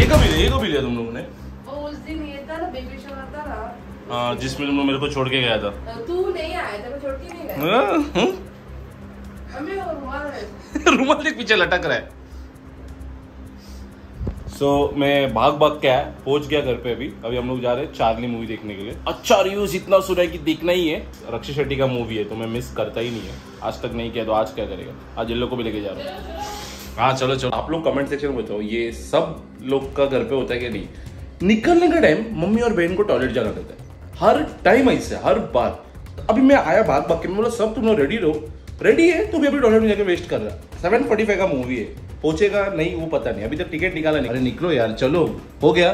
ये कभी लिया तुम लोगों ने? उस दिन ये था ना बेबी शावर था ना। हाँ, जिसमें तुम लोग मेरे को छोड़ के गया था। तू नहीं आया था, मैं छोड़ के नहीं गया। मम्मी वो रुमाल है। रुमाल देख पीछे लटक रहा है। मैं भाग के आया, पहुंच गया घर पे। अभी हम लोग जा रहे हैं चार्ली मूवी देखने के लिए। अच्छा रिव्यूज इतना सुना है कि देखना ही है। रक्षी शेट्टी का मूवी है तो मैं मिस करता ही नहीं है। आज तक नहीं किया तो आज क्या करेगा। आज इन लोग को भी लेके जा रहा हूँ। हाँ चलो आप लोग कमेंट सेक्शन में बताओ, ये सब लोग का घर पे होता है कि नहीं? निकलने का टाइम मम्मी और बहन को टॉयलेट जाना रहता है हर टाइम, ऐसे हर बार। अभी मैं आया भाग के, मैं बोला सब तुम लोग रेडी रहो। रेडी है तो भी अभी टॉयलेट में जाके वेस्ट कर रहा। 7:45 का मूवी है, पहुंचेगा नहीं वो पता नहीं, अभी तक टिकट निकाला नहीं। अरे निकलो यार, चलो। हो गया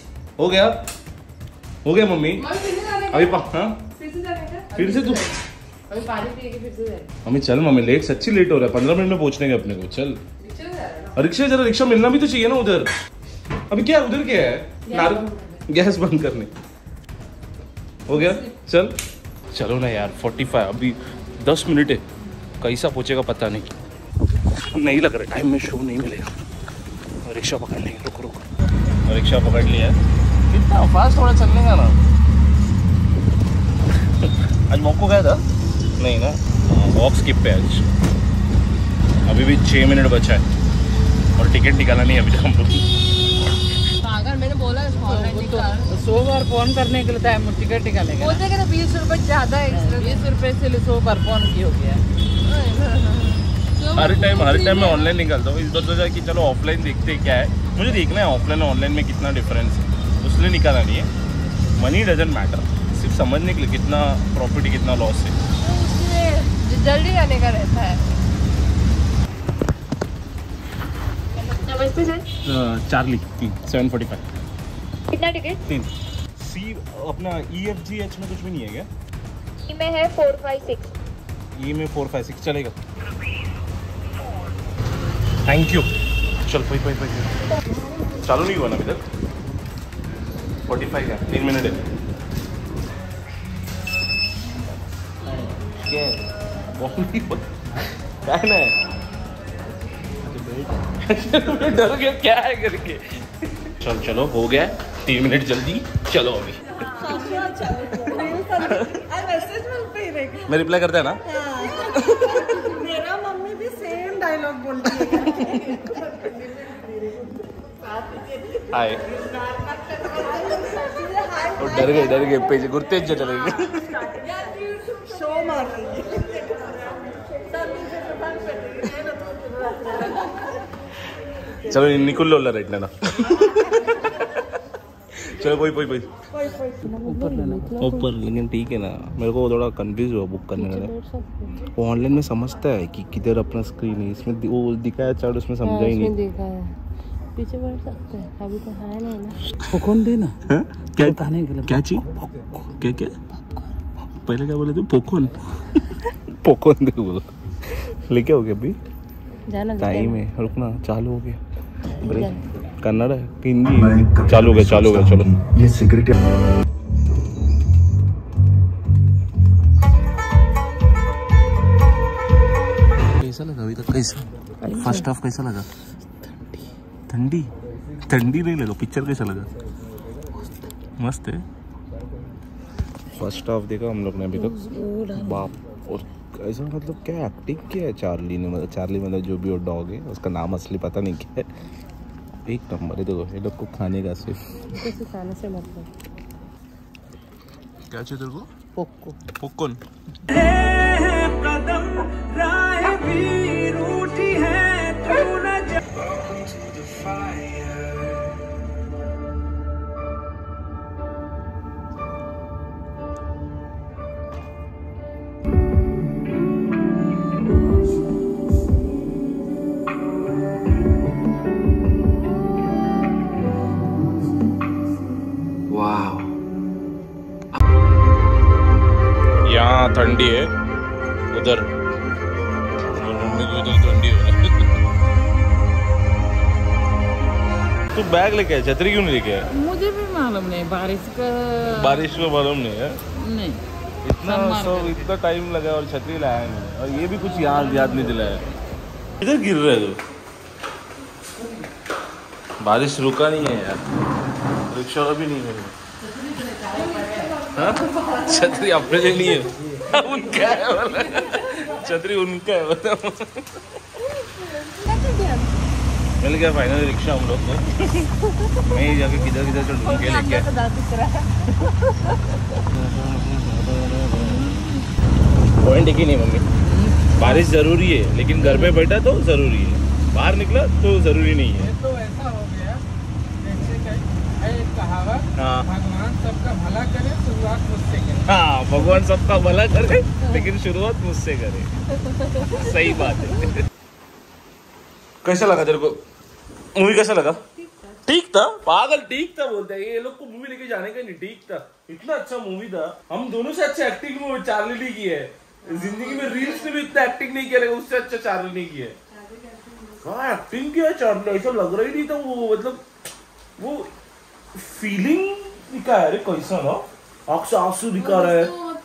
मम्मी। अभी फिर से तू अभी पानी पी के फिर से जाए। मम्मी चल, मम्मी लेट, सच्ची लेट हो रहा है। 15 मिनट में पहुंचने के अपने को। चल रिक्शा, जरा रिक्शा मिलना भी तो चाहिए ना उधर। अभी क्या उधर क्या है? गैस बंद करने। हो गया, चलो ना यार। 45 अभी 10 मिनट है। कैसा पहुंचेगा पता नहीं लग रहा टाइम में शो नहीं मिलेगा। रिक्शा पकड़ लेंगे। रुक रिक्शा पकड़ लिया। कितना फास्ट थोड़ा चलने का ना। आज मौको गया था नहीं ना, वॉक स्किप पे आज। अभी भी 6 मिनट बचा है और टिकट निकाला नहीं अभी तक हम लोग। मैंने बोला ऑनलाइन निकाल। 100 बार फोन करने के लिए टाइम टिकट निकालेगा। बोलते कि 20 रुपए ज्यादा है, 20 रुपए से 100 बार फोन की हो गया। हर टाइम मैं ऑनलाइन निकालता हूँ। इस बार सोचा कि चलो ऑफलाइन देखते क्या है। मुझे देखना है ऑफलाइन और ऑनलाइन में कितना डिफरेंस है, उसने निकाला नहीं है। मनी डजंट मैटर, सिर्फ समझने के लिए कितना प्रॉफिट है कितना लॉस है। जल्दी आने का रहता है। नमस्ते सर। चार्ली 7:45। कितना टिकट? 3 सी। अपना EFGH में कुछ भी नहीं है क्या? ई में है 456। ई में 456 चलेगा। Thank you. चल भाई चालू नहीं हुआ ना अभी तक। 45 है, 3 मिनट है। क्या है डर गया क्या है करके। चलो हो गया 3 मिनट जल्दी। चलो अभी मैं रिप्लाई करता है ना। मेरा मम्मी भी सेम डायलॉग बोलती है। हाय। डर गए पेज गुर्ते चले गए। शो मार चलो निकुल लो रेट ना। चलो कोई ऊपर, लेकिन ठीक है ना। मेरे को थोड़ा कंफ्यूज हुआ बुक करने में। वो ऑनलाइन में समझता है कि किधर अपना स्क्रीन है, इसमें वो दिखाया चार्ट उसमें समझा ही नहीं। देखा है पीछे बैठ सकते हैं, अभी तो है नहीं ना। पॉपकॉर्न देना। क्या बताने के लिए? क्या चीज? क्या पहले क्या बोले थे? पॉपकॉर्न दे बोलो। लेके हो गया अभी टाइम है। रुकना, चालू हो गया। कन्नड़ है हिंदी? चालू हो गया। चलो ये सिगरेट कैसा लगा अभी तक? कैसा फर्स्ट हाफ कैसा लगा? ठंडी नहीं लगा? पिक्चर कैसा लगा? मस्त है। फर्स्ट हाफ देखा हम लोग ने अभी तक। बाप, और ऐसा मतलब क्या एक्टिंग किया है चार्ली ने। मतलब चार्ली मतलब जो भी वो डॉग है, उसका नाम असली पता नहीं क्या है। एक नंबर है। देखो ये लोग को खाने का सिर्फ खाने से मतलब क्या चाहिए तेरे को? पॉपकॉर्न। यहाँ ठंडी है, उधर मम्मी को उधर ठंडी हो रही है। तू बैग लेके आया, छतरी क्यों नहीं लेके आया? मुझे भी मालूम नहीं, बारिश का मालूम नहीं है। नहीं इतना टाइम लगा और छतरी लाया नहीं, और ये भी कुछ याद नहीं दिलाया। इधर गिर रहे तो बारिश रुका नहीं है यार, रिक्शा भी नहीं है। हाँ? छतरी अपने लिए नहीं है, उनका है बोला, छतरी उनका है बोला। मिल गया फाइनली रिक्शा हम लोग को। मैं ही जाके किधर किधर से ढूंढ के लेके पॉइंट एक ही नहीं मम्मी, बारिश जरूरी है लेकिन घर पे बैठा तो जरूरी है, बाहर निकला तो जरूरी नहीं है। तो ऐसा हो गया जैसे एक कहावत, हाँ भगवान सबका भला करे शुरुआत मुझसे करे। हाँ, भगवान सबका भला करे लेकिन शुरुआत मुझसे करे। सही बात है। कैसा लगा तेरे को मूवी? कैसा लगा? ठीक था पागल, ठीक था बोलते हैं ये लोग को। मूवी लेके जाने का नहीं, ठीक था, इतना अच्छा मूवी था। हम दोनों से अच्छा एक्टिंग में चार्ली ने की है, जिंदगी में रील्स में भी इतना एक्टिंग नहीं किया, उससे अच्छा चार्ली ने की है। कहाँ एक्टिंग किया चार्ली, ऐसा लग रहा ही नहीं था वो, मतलब वो फीलिंग दिखा है। कैसा ना आंख से आंसू दिखा रहा है।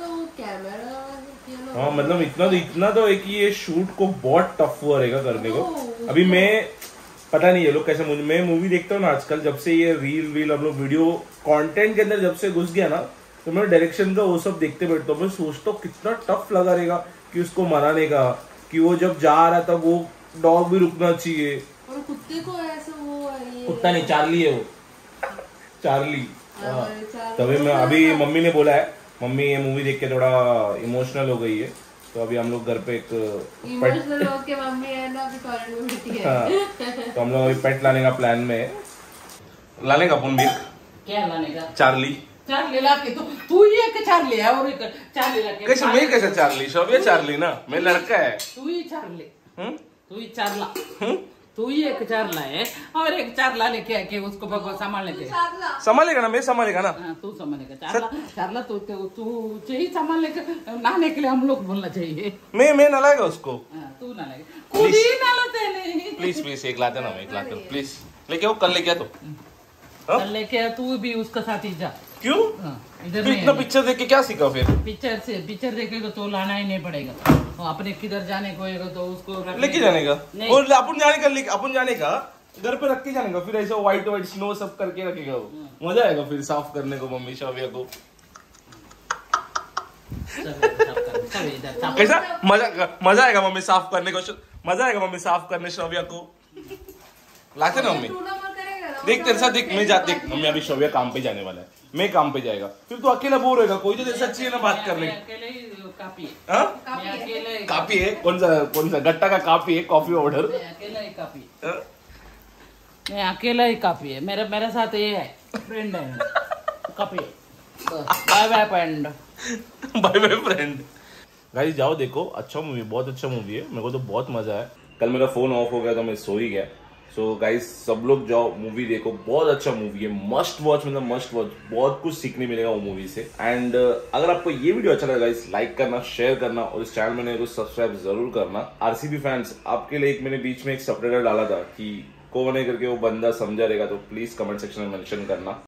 हाँ मतलब इतना तो है कि ये शूट को बहुत टफ हुआ रहेगा करने को। अभी मैं पता नहीं ये लोग कैसे, मैं मूवी देखता हूँ ना आजकल, जब से ये रील हम लोग वीडियो कंटेंट के अंदर जब से घुस गया ना, तो मैं डायरेक्शन का वो सब देखते बैठता हूँ। मैं सोचता हूँ कितना टफ लगा रहेगा कि उसको मनाने का, कि वो जब जा रहा था वो डॉग भी रुकना चाहिए। और कुत्ते को ऐसा वो कुत्ता नहीं, चार्ली है वो, चार्ली। तभी मैं अभी मम्मी ने बोला है, मम्मी ये मूवी देख के थोड़ा इमोशनल हो गई है, तो अभी हम लोग घर पे एक इमोशनल होके मम्मी है ना अभी टॉयलेट में बैठी है। हाँ, तो हम लोग अभी पेट लाने का प्लान में है। लाने का पुन भी क्या लाने का? चार्ली। चार्ली लाके तू ही एक चार्ली है और एक चार्ली लाके कैसे मैं कैसे चार्ली? शोभिया चार्ली ना, मैं लड़का है। तू ही चार्ली, तू ही चारला, तू ही एक चारला है और एक चारला लेके आके उसको भगवान संभालने के संभालेगा ना, मैं संभालेगा ना। तू संभालेगा चारला, चारला तू चाहिए संभालने के, नहाने के लिए हम लोग बोलना चाहिए। मैं नलाएगा उसको। तू ना लगे, खुद ही नलाते नहीं। प्लीज एक लाते ना, मैं एक लाते प्लीज लेके आओ, कल लेके आ। तो कल लेके तू भी उसका साथ ही जा। क्यों? इधर इतना पिक्चर देख के क्या सीखा फिर? पिक्चर देखेगा तो लाना ही नहीं पड़ेगा। अपने किधर जाने को होगा तो उसको लेके जाने का, और अपन जाने का घर पे रख के जाने का, फिर ऐसा व्हाइट स्नो सब करके रखेगा वो, मजा आएगा फिर साफ करने को मम्मी शोभिया को। कैसा मजा आएगा मम्मी साफ करने को, मजा आएगा मम्मी साफ करने शोभिया को। लाते ना मम्मी, देख तेरे साथ देख, मैं जाते मम्मी अभी शोभिया काम पे जाने वाला है, मैं काम पे जाएगा, फिर तो अकेला बोर होएगा, कोई तो जैसा चाहिए ना बात करने की। काफी है, कौन सा गट्टा का काफी है, कॉफी ऑर्डर। अकेला ही काफी मैं अकेला ही काफी है, मेरे साथ ये है, फ्रेंड है काफी। Bye bye friend, bye bye friend. Guys जाओ देखो, अच्छा मूवी, बहुत अच्छा मूवी है, मेरे को तो बहुत मजा आया। कल मेरा फोन ऑफ हो गया तो मैं सो ही गया। सो गाइस सब लोग जाओ मूवी देखो, बहुत अच्छा मूवी है, मस्ट वॉच, मतलब मस्ट वॉच, बहुत कुछ सीखने मिलेगा वो मूवी से। एंड अगर आपको ये वीडियो अच्छा लगा गाइस, लाइक करना, शेयर करना और इस चैनल में नए तो सब्सक्राइब जरूर करना। आरसीबी फैंस, आपके लिए एक मैंने बीच में एक सबटाइटल डाला था कि कौन है करके, वो बंदा समझा रहेगा तो प्लीज कमेंट सेक्शन में मेंशन करना।